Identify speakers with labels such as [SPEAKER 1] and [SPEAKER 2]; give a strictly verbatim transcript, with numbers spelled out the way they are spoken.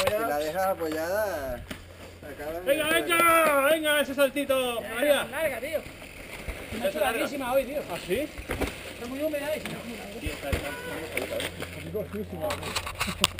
[SPEAKER 1] Si la dejas apoyada, acaban.
[SPEAKER 2] ¡Venga, venga! ¡Venga, ese saltito! María.
[SPEAKER 3] Larga, tío.
[SPEAKER 2] Está
[SPEAKER 3] Está larguísima hoy, tío.
[SPEAKER 2] ¿Ah, sí?
[SPEAKER 3] Está muy húmeda y...
[SPEAKER 2] Sí, está, está, está, está, está, está, está, está, está, está, está, está,